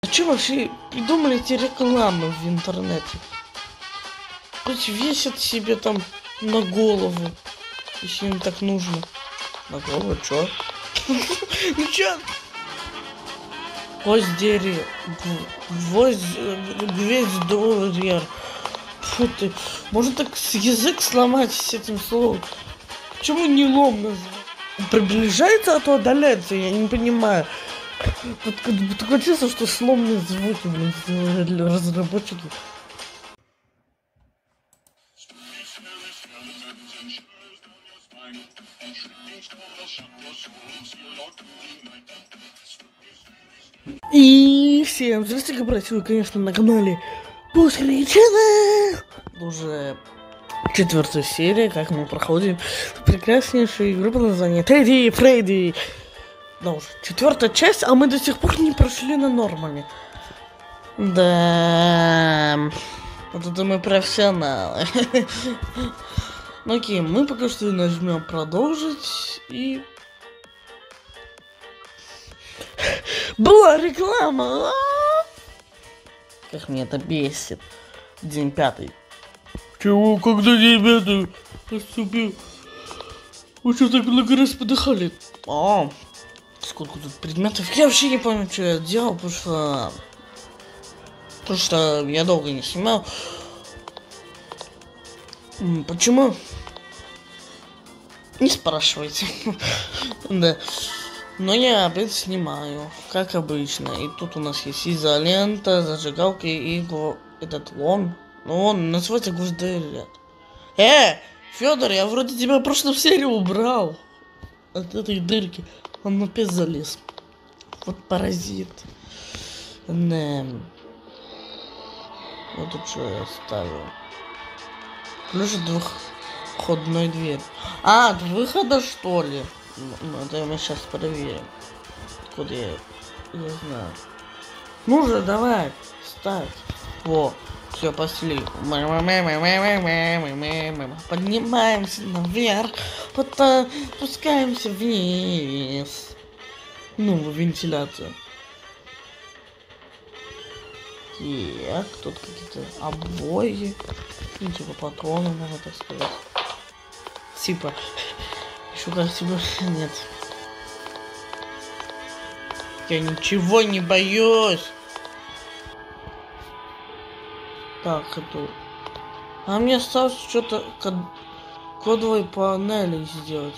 Зачем вообще придумали эти рекламы в интернете? Пусть весят себе там на голову, если им так нужно. На голову, чё? Ну чё? Гвоздь доверь. Фу ты. Можно так язык сломать с этим словом. Почему не лом назвать? Приближается, а то отдаляется, я не понимаю. Такое чувство, что сломные звуки, блин, сделали для разработчиков. И всем здравствуйте, братья, вы, конечно, на канале Пускричина. Уже 4-я серия, как мы проходим прекраснейшую игру под названием Тедди Фредди. Да уже 4-я часть, а мы до сих пор не прошли на нормале. Да, вот это мы профессионалы. Окей, мы пока что нажмем продолжить и... Была реклама! Как меня это бесит. День 5. Чего, когда день 5 наступил? Вы что так много раз подыхали? Сколько тут предметов? Я вообще не помню, что я делал, потому что я долго не снимал. Почему? Не спрашивайте. Да. Но я опять снимаю, как обычно. И тут у нас есть изолента, зажигалка и этот лом. Ну, он называется гвоздоред. Федор, я вроде тебя в прошлой серии убрал от этой дырки. Он опять залез. Вот паразит. Да. Вот тут что я оставил. Ключ от двухходной двери. От выхода, что ли? Ну, это мы сейчас проверим. Куда я знаю. Ну же, давай, ставь. Во, все, пошли. Поднимаемся наверх, потом спускаемся вниз. Ну, вентиляция. Так, тут какие-то обои. Ну, типа патроны, можно так сказать. Типа. Еще как тебе нет. Я ничего не боюсь. Так, это... А мне осталось что-то кодовой панели сделать.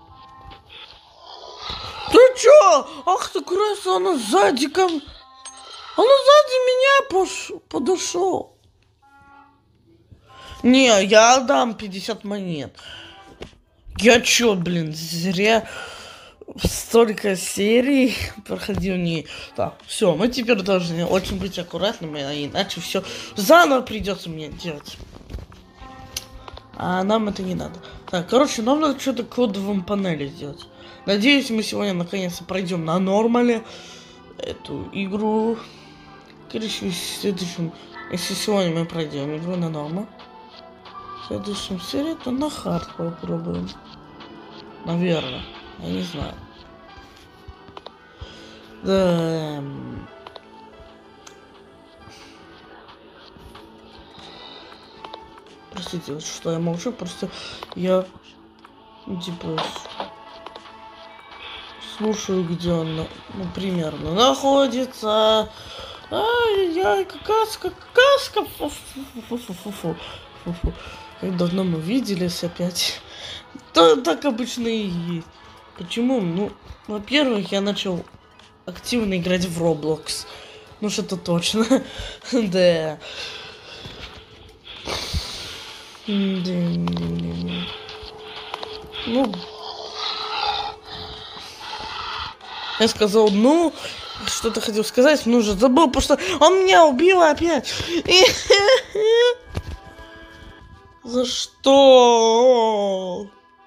Ты чё? Ах ты крыса, она сзади Она сзади меня подошел. Не, я отдам 50 монет. Я чё, блин, зря столько серий проходил не... Так, все, мы теперь должны очень быть аккуратными, а иначе все заново придется мне делать. А нам это не надо. Так, короче, нам надо что-то кодовым панели сделать. Надеюсь, мы сегодня наконец-то пройдем на нормале эту игру. Короче, если сегодня мы пройдем игру на нормал, в следующем серии, то на хард попробуем. Наверное. Я не знаю. Да. Простите, что я молчу, просто я типа слушаю, где он, ну, примерно находится. Ай-яй, какаска. Фу-фу-фу-фу. Как давно мы виделись опять. Так обычно и есть. Почему? Ну, во-первых, я начал активно играть в Roblox. Ну, что-то точно. Да. Ну. Я сказал, ну, что-то хотел сказать, но уже забыл, потому что он меня убил опять. За что?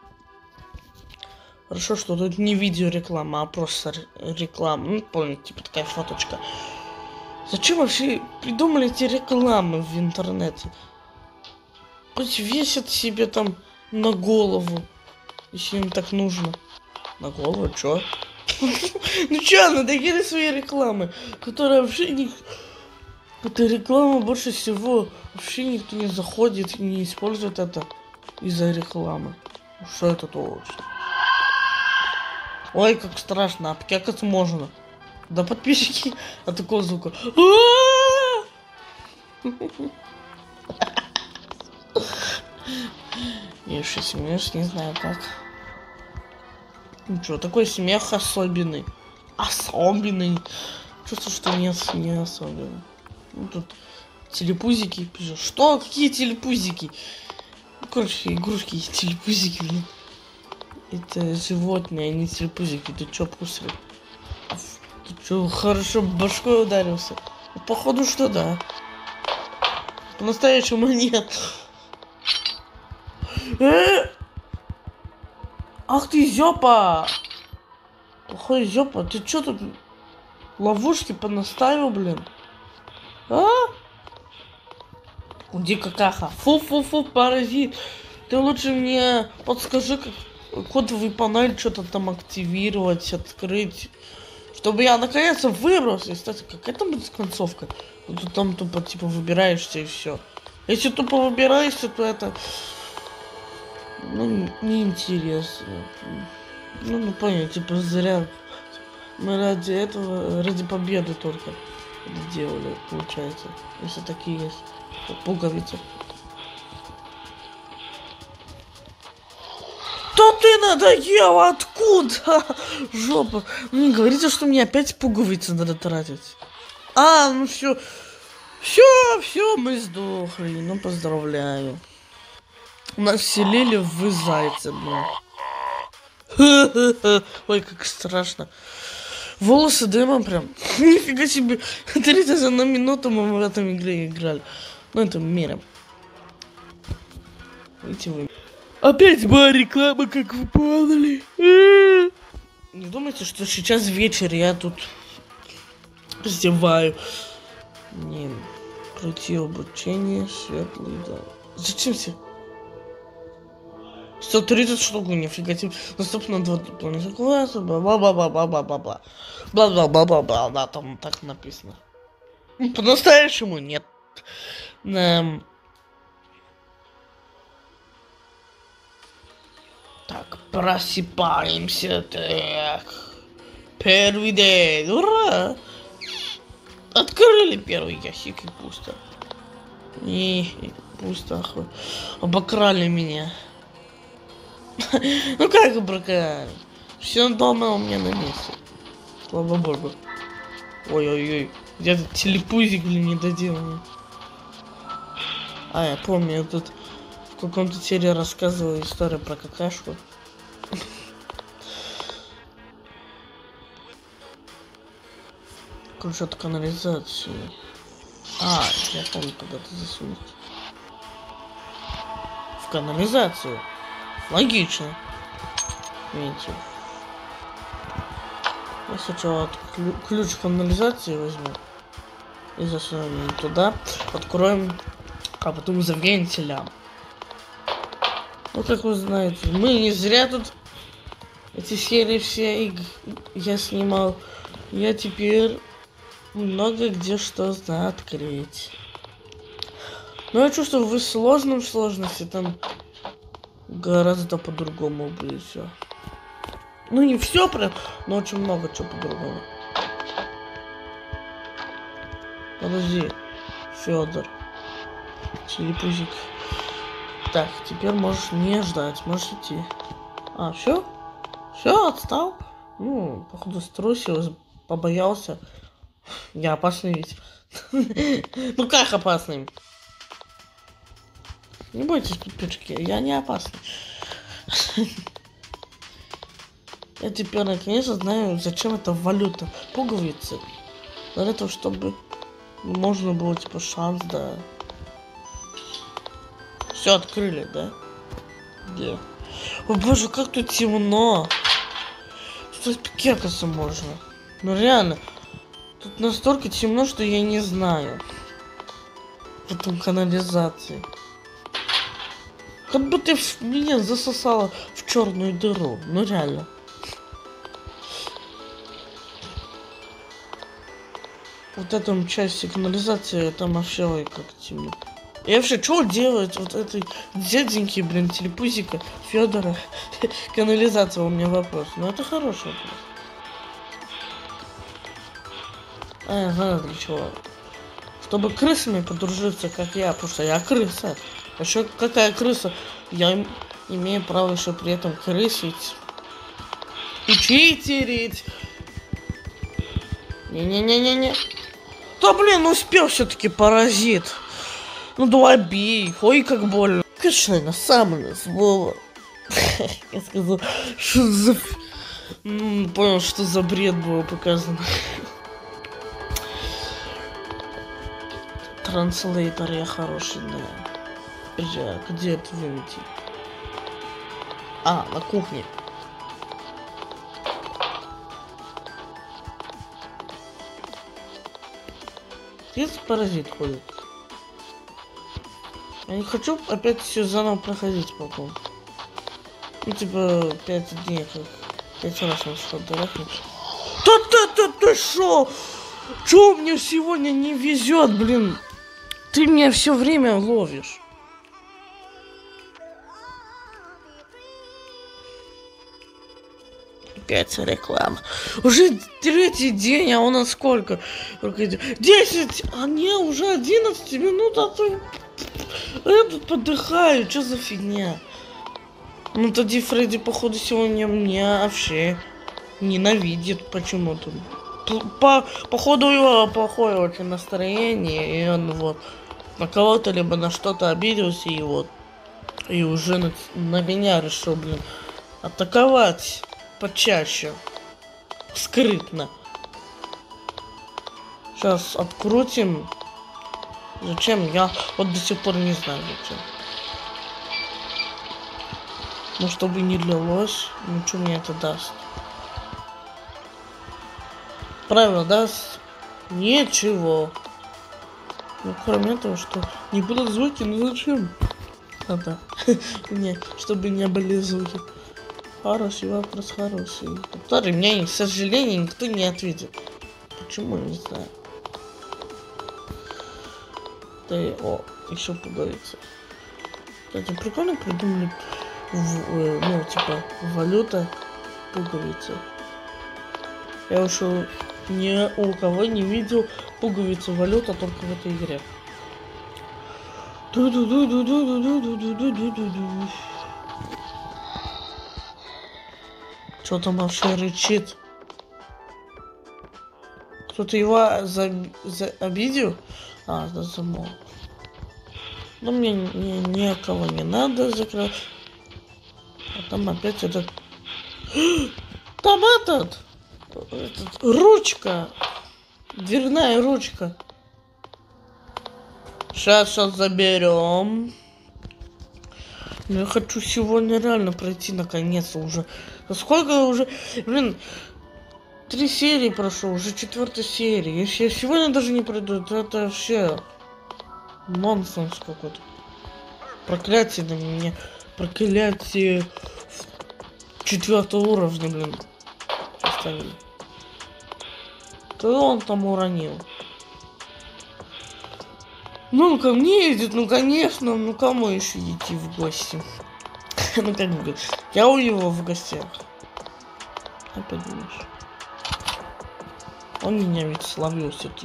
Хорошо, что тут не видеореклама, а просто реклама. Ну, помните, типа такая фоточка. Зачем вообще придумали эти рекламы в интернете? Пусть весят себе там на голову, если им так нужно. На голову, чё? Ну чё, надоели свои рекламы, которые вообще не... Эта реклама больше всего вообще никто не заходит и не использует это из-за рекламы. Что это точно? Ой, как страшно, обкекаться можно. Да подписчики от такого звука. Я еще смеюсь, не знаю как. Ну что, такой смех особенный. Особенный. Чувствую, что нет, не особенный. Ну тут телепузики пишут. Что? Какие телепузики? Ну, короче, игрушки есть телепузики, блин. Это животные, а не телепузики. Ты чё, пусырь? Ты чё, хорошо башкой ударился? Ну, походу, что да. По-настоящему нет. Ах ты, зёпа! Плохой зёпа, ты чё тут ловушки понаставил, блин? А? Уди какаха. Фу-фу-фу, паразит. Ты лучше мне подскажи, как кодовый панель что-то там активировать, открыть. Чтобы я наконец-то выбрался. И, кстати, какая там будет концовка? Ты там тупо типа выбираешься и все. Если тупо выбираешься, то это... Ну, неинтересно. Ну, понял, типа зря. Мы ради этого, ради победы только это делали, получается. Если такие есть. Пуговицы. Да ты надоел, откуда? Жопа. Ну не говорите, что мне опять пуговицы надо тратить. А, ну все. Все, мы сдохли. Ну, поздравляю. Нас вселили в зайца, блин. Ой, как страшно. Волосы дымом прям. Нифига себе. 31 минуту мы в этом игре играли. Ну, этом мире. Видите вы. Опять была реклама, как вы поняли. Не думайте, что сейчас вечер, я тут раздеваю. Не, пройти обучение, светлый, да. Зачем все? 130 штук, нифига себе. Доступно 2 дополнительных класса, бла-бла-бла-бла-бла-бла-бла. Бла-бла-бла-бла-бла, да, там так написано. По-настоящему нет. Так, просыпаемся, так. Первый день, ура! Открыли первый ящик и пусто. И пусто, обокрали меня. Ну как обокрали? Все дома у меня на месте. Слава богу. Ой-ой-ой. Где-то телепузик, блин, не доделанный. А, я помню, я тут в каком-то серии рассказывал историю про какашку. Кружат канализацию. А, я помню, куда ты засунуть. В канализацию. Логично. Видите. Я сначала ключ канализации возьму. И засунем туда. Откроем. А потом за вентилем. Ну, как вы знаете, мы не зря тут эти серии все я снимал. Я теперь много где что знаю открыть. Но я чувствую, в сложности там гораздо по-другому будет все. Ну, не все прям, но очень много чего по-другому. Подожди, Федор. Телепузик. Так, теперь можешь не ждать, можешь идти. А, все? Все, отстал? Ну, походу, струсил, побоялся. Я опасный ведь. Ну как опасный? Не бойтесь, подписчики, я не опасный. Я теперь наконец-то знаю, зачем это валюта. Пуговицы. Для этого, чтобы можно было, типа, шанс, да. Все открыли, да? Где? О боже, как тут темно. Тут кекаться можно. Ну реально. Тут настолько темно, что я не знаю. Потом канализации. Как будто меня засосало в черную дыру. Ну реально. вот этом части канализации, там вообще, ой, как темно. И вообще, что делать вот этой дяденьки, блин, телепузика, Федора? Канализация у меня вопрос. Ну, это хороший вопрос. А, я знаю для чего. Чтобы крысами подружиться, как я, потому что я крыса. А еще какая крыса? Я имею право еще при этом крысить. И читерить. Не-не-не-не-не. Да блин, успел все-таки паразит. Ну давай бей. Ой, как больно. Конечно, на самое слово. Я сказал, что за... Понял, что за бред было показано. Транслейтер я хороший, да. Где это вывести? А, на кухне. Здесь паразит ходит. Я не хочу опять все заново проходить потом. Ну, типа, 5 дней, как 5 раз он сфотографировать. Ты шо? Чё мне сегодня не везет, блин? Ты меня все время ловишь. Опять реклама. Уже 3-й день, а у нас сколько? 10! А не, уже 11 минут, а ты... Я тут подыхаю, что за фигня? Ну тогда Фредди, походу, сегодня меня вообще ненавидит почему-то. Походу, его плохое очень настроение, и он вот на кого-то либо на что-то обиделся, и вот. И уже на меня решил, блин, атаковать почаще. Скрытно. Сейчас открутим. Зачем? Я вот до сих пор не знаю зачем. Ну, чтобы не лилось, ну, что мне это даст? Правильно, даст ничего. Ну, кроме того, что не будут звуки, ну зачем? А, да. Не, чтобы не были звуки. Хороший вопрос, хороший. Который мне, к сожалению, никто не ответит. Почему, не знаю. Да и, еще пуговица. Кстати, прикольно придумали, ну, типа, валюта, пуговица. Я уже ни у кого не видел пуговицу валюта только в этой игре. Что там вообще рычит? Кто-то его обидел? А, да, замол. Но мне никого не надо закрыть. А там опять этот... Там этот ручка. Дверная ручка. Сейчас заберем. Я хочу сегодня реально пройти наконец-то уже. Сколько уже... Блин, 3 серии прошло, уже 4-я серия. Если я сегодня даже не пройду, то это вообще нонсенс какой-то. Проклятие на меня. Проклятие 4-го уровня, блин. Оставили. Кто он там уронил? Ну, он ко мне идет, ну, конечно, ну, кому еще идти в гости? Ну, как бы, я у него в гостях. Опять думаешь? Он меня ведь словил все-таки.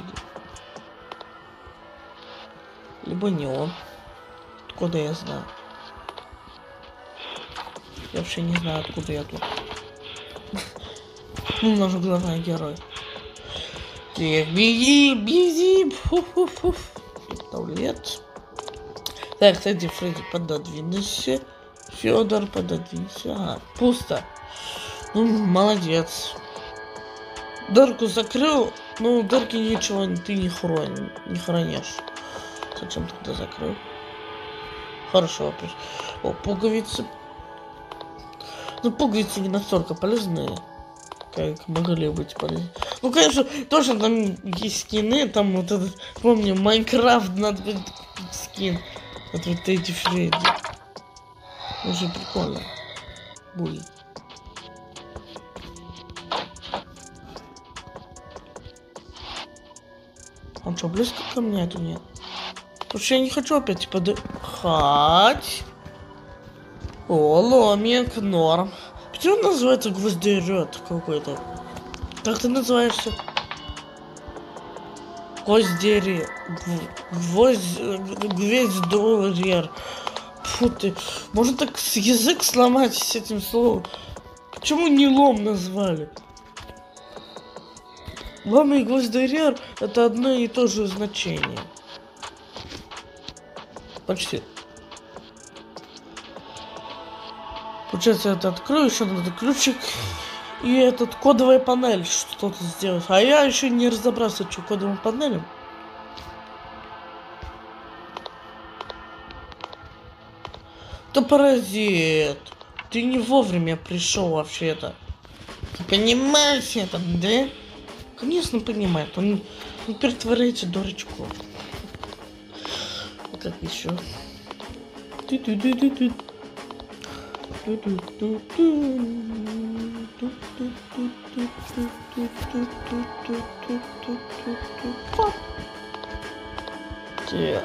Либо не он. Откуда я знаю? Я вообще не знаю, откуда я тут. Ну, наш главный герой. Беги, беги! Фу-фу-фу. Туалет. Так, кстати, Фредди, пододвинься. Федор, пододвинься. Ага, пусто. Ну, молодец. Дырку закрыл. Ну, дырки ничего ты не хранишь. Зачем тогда закрыл? Хорошо вопрос. О, пуговицы. Ну, пуговицы не настолько полезные, как могли быть полезны. Ну, конечно, тоже там есть скины, там вот этот, помню, Майнкрафт, надо быть скин. Вот эти Фредди. Уже прикольно будет. Он что, близко ко мне, это нет? Потому что я не хочу опять подыхать. О, ломик, норм. Почему он называется гвоздерет какой-то? Как ты называешься? Гвоздерет. Гвоздерер. Фу ты. Можно так язык сломать с этим словом. Почему не лом назвали? Лом и гвоздерер это одно и то же значение. Почти. Получается, это открою, еще надо ключик. И этот кодовая панель что-то сделать. А я еще не разобрался, что кодовым панелем. Да паразит. Ты не вовремя пришел вообще-то. Ты понимаешь это, да? Конечно, понимает. Он притворяется дурачком. Как еще? Так.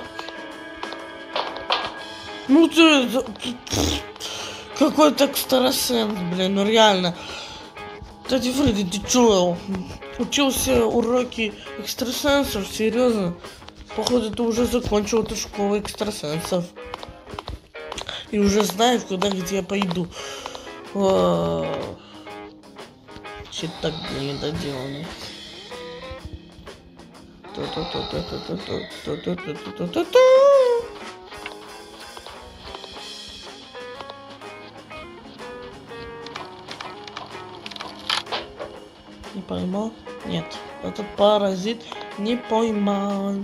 Ну ты какой-то экстрасенс, блин, ну реально. Кстати, Фредди, ты чё? Учился уроки экстрасенсов? Серьезно? Походу, ты уже закончил эту школу экстрасенсов. И уже знаешь, куда, где я пойду. Че так, блин, недоделанный. Не поймал? Нет. Этот паразит не поймал.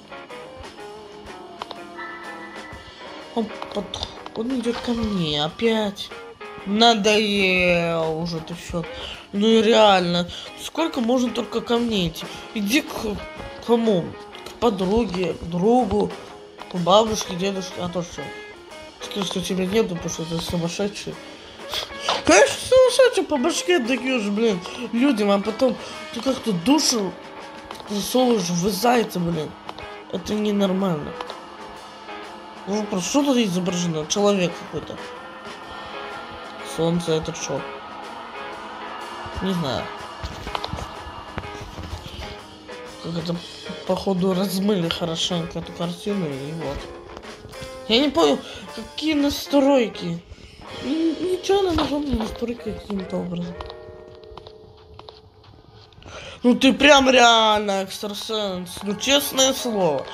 Он идет ко мне опять. Надоел уже ты все. Ну и реально. Сколько можно только ко мне идти? Иди к кому? К подруге, к другу, к бабушке, дедушке. А то что? Скажи, что тебя нету, потому что ты сумасшедший. Конечно, сумасшедший по башке даешь, блин, людям, а потом ты как-то душу засовываешь в зайца, блин. Это ненормально. Ну просто что тут изображено? Человек какой-то. Солнце, это что? Не знаю. Как это, походу, размыли хорошенько эту картину, и вот. Я не понял, какие настройки. Ничего, она нажала на настройки каким-то образом. Ну ты прям реально экстрасенс. Ну честное слово.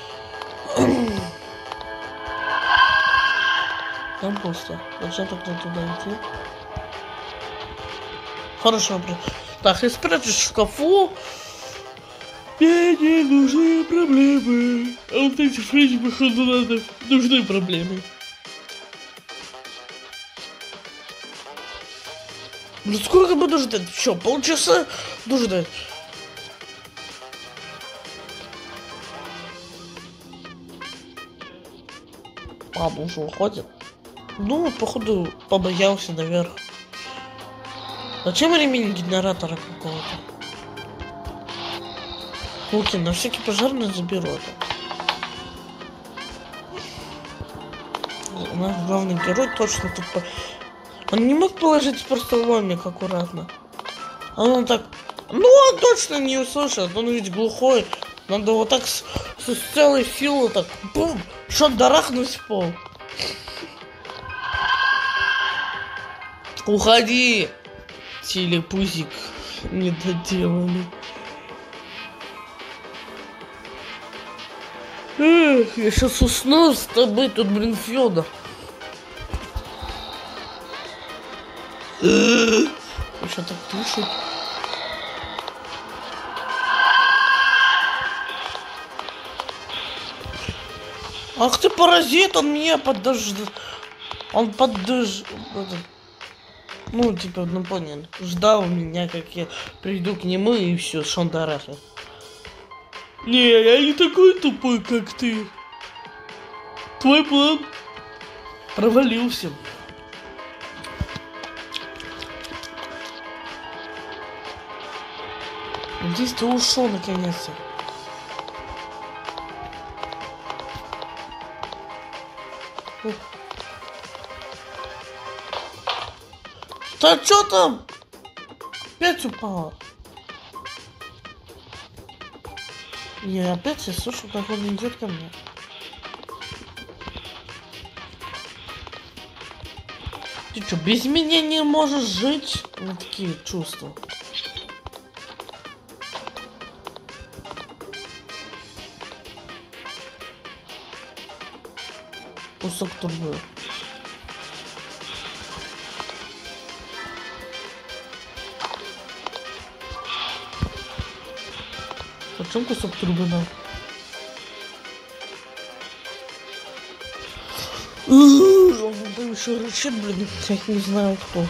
Там пусто. Зачем тогда туда идти? Хорошо, блин. Так, и спрячешь в шкафу. Мне не нужны проблемы. А вот эти фрейки, походу, надо. Нужны проблемы. Ну сколько буду ждать? Что, полчаса буду ждать? Папа уже уходит. Ну, походу, побоялся наверх. Зачем ремень генератора какого-то? Луки, на всякий пожарный заберу это. У нас главный герой точно тут... Он не мог положить просто ломик аккуратно. А он так... Ну, он точно не услышит. Он ведь глухой. Надо вот так с целой силой так... Бум! Чтоб дарахнуть в пол. Уходи! Телепузик недоделанный. Эх, я сейчас усну с тобой тут, блин, Фёдор. Еще так душит. Ах ты паразит, он меня Он ну, типа, ну понял. Ждал меня, как я приду к нему и все, шандарахи. Не, я не такой тупой, как ты. Твой план провалился. Надеюсь, ты ушел наконец-то. Ух. Да что там? Опять упала. Я опять слышу, как он идет ко мне. Ты что, без меня не можешь жить? Вот такие чувства. Кусок трубы. Почему кусок трубы нам? Он еще рычит, блин, я не знаю кто.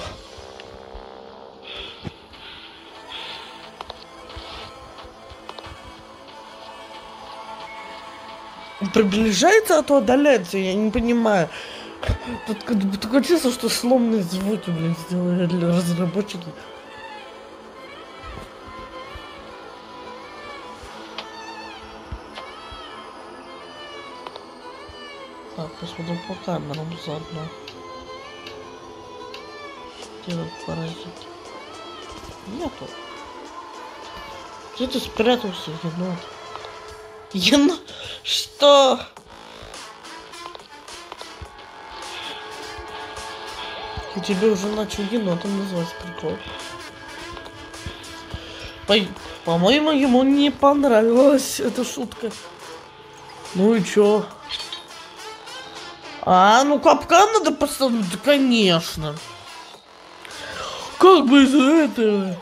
Он приближается, а то отдаляется, я не понимаю. Тут такое чувство, что сломанные звуки, блин, сделали для разработчиков. Так, посмотрим по камерам заодно. Где этот паразит? Нету. Где ты спрятался, енот? Енот? Что? Я тебе уже начал енотом называть, прикол. По-моему, ему не понравилась эта шутка. Ну и чё? А, ну капкан надо поставить, да, конечно. Как бы из-за этого?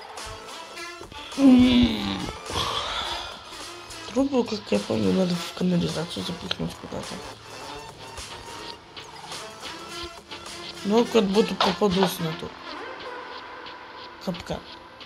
Трубу, как я помню, надо в канализацию запихнуть куда-то. Ну, как будто попадусь на ту капкан.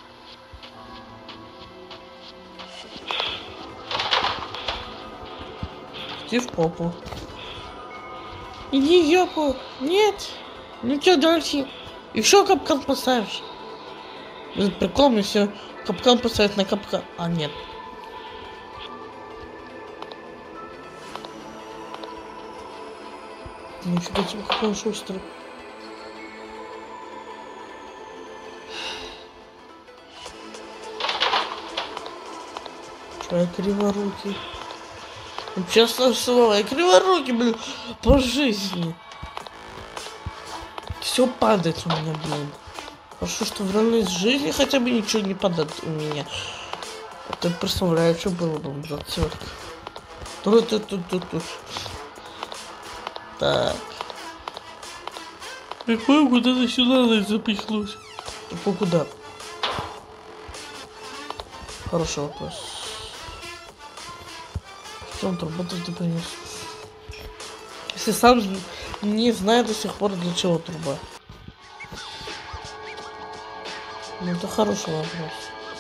Иди в попу. Иди в ёпу. Нет. Ну чё дальше? Еще капкан поставишь. Будет прикольно, если капкан поставить на капкан. А, нет. Ничего себе, какой он шустрый. Чё, я криворукий? Честное слово, я криворукий, блин, по жизни. Все падает у меня, блин. Хорошо, что в реальной жизни хотя бы ничего не падает у меня. А ты представляешь, что было бы за цирк. Тут. Так. Прикольно, куда-то сюда запихнулась. Куда? Хороший вопрос. Что он работает, ты принес? Если сам не знаю до сих пор, для чего труба. Ну, это хороший вопрос.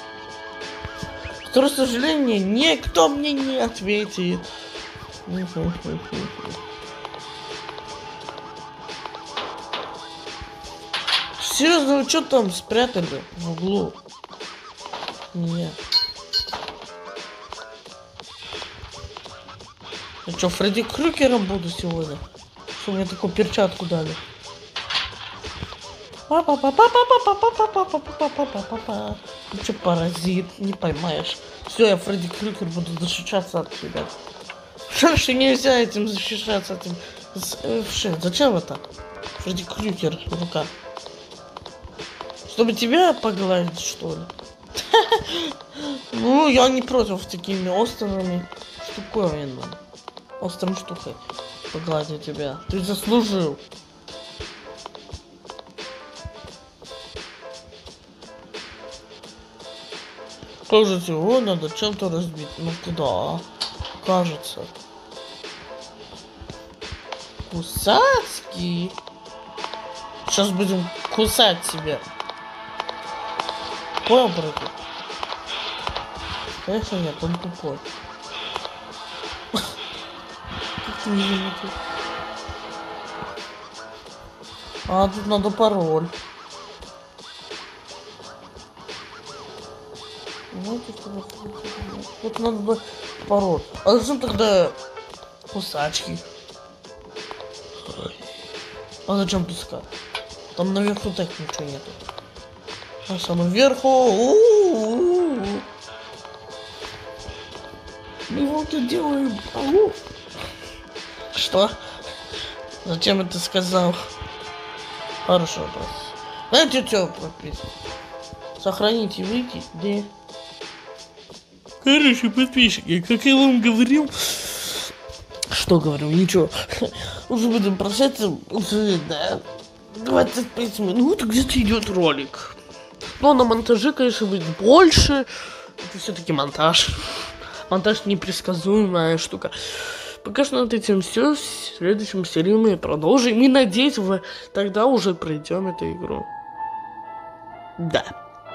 К сожалению, никто мне не ответит. Серьезно, вы что там спрятали в углу? Нет. Я что, Фредди Крюгером буду сегодня? Что мне такую перчатку дали? Ты что, паразит? Не поймаешь. Все, я Фредди Крюгер буду защищаться от тебя. Шерши нельзя этим защищаться, этим. Зачем это? Фредди Крюгер рука. Чтобы тебя погладить, что ли? Ну, я не против такими острыми штуковинами. Острым штукой погладить тебя. Ты заслужил. Кажется, его надо чем-то разбить. Ну куда? Кажется. Кусацкий. Сейчас будем кусать тебя. Понял, братик? Конечно нет, он тупой. Как ты не заметил? А, тут надо пароль. Вот надо бы пароль. А зачем тогда кусачки? А зачем пускать? Там наверху так ничего нету. А самое вверху. Мы вот и делаем. Что? Зачем это сказал? Хорошо, вопрос. Знаете, что подписывать? Сохранить и выйти? Да. Хорошо, подписчики, как я вам говорил. Что говорю? Ничего. Уже будем прощаться. Уже, да. 25 минут где-то идет ролик. Но на монтаже, конечно, будет больше. Это все-таки монтаж. Монтаж непредсказуемая штука. Пока что над этим все. В следующем серии мы продолжим. И надеюсь, вы тогда уже пройдем эту игру. Да.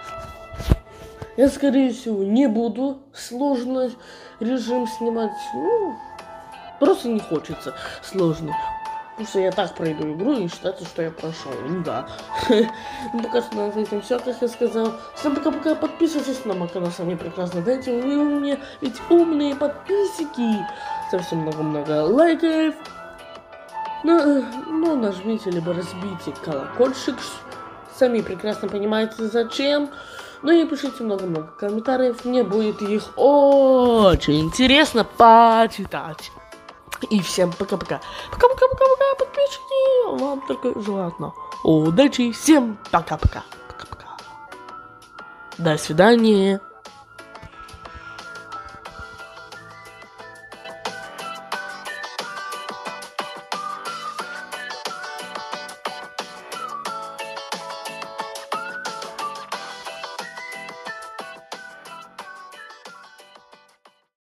Я, скорее всего, не буду сложный режим снимать. Ну, просто не хочется сложный. Потому что я так пройду игру и считается, что я прошел. Да. Ну, пока что на этим все, как я сказал. Всем пока-пока. Подписывайтесь на мой канал. Сами прекрасно. Дайте вы мне ведь умные подписчики. Совсем много-много лайков. Ну, нажмите, либо разбейте колокольчик. Сами прекрасно понимаете, зачем. Ну и пишите много-много комментариев. Мне будет их очень интересно почитать. И всем пока-пока. Пока-пока-пока-пока, подписчики. Вам только желательно удачи. Всем пока-пока. Пока-пока. До свидания.